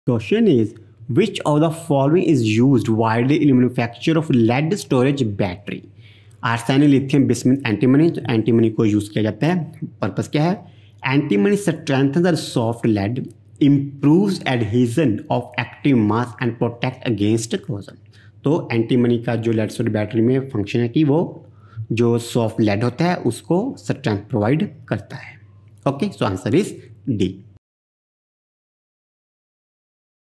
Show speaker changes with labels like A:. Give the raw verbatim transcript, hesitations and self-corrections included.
A: Question is, which of the following is used widely in manufacture of lead storage battery? Arsenic, lithium, bismuth, antimony. तो antimony को use किया जाता है। Purpose क्या है? Antimony strengthen the soft lead, improves adhesion of active mass and protect against corrosion. तो antimony का जो लेड स्टोरेज बैटरी में फंक्शन है कि वो जो सॉफ्ट लेड होता है उसको स्ट्रेंथ प्रोवाइड करता है। Okay, so answer is D.